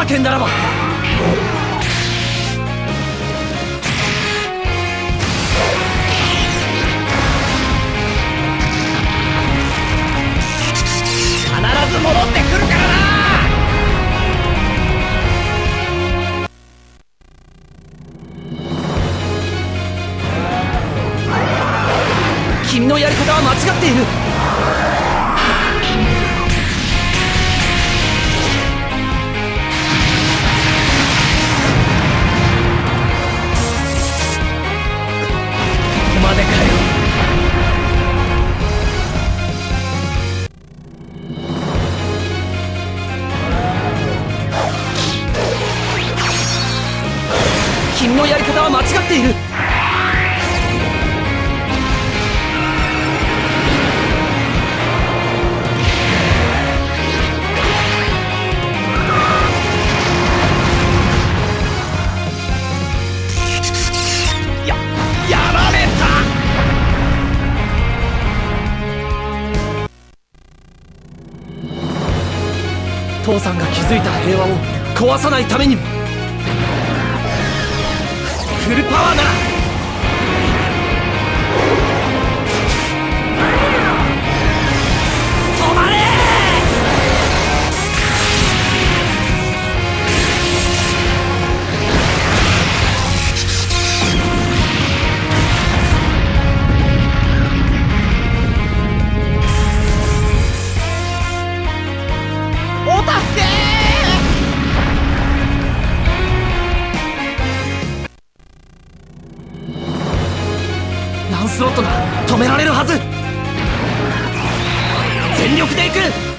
剣ならば。必ず戻ってくるからな。君のやり方は間違っている。ここまでかよ。君のやり方は間違っている。やられた。父さんが築いた平和を壊さないためにもフルパワーなら。止まれ。お助け。ランスロットが止められるはず。全力で行く。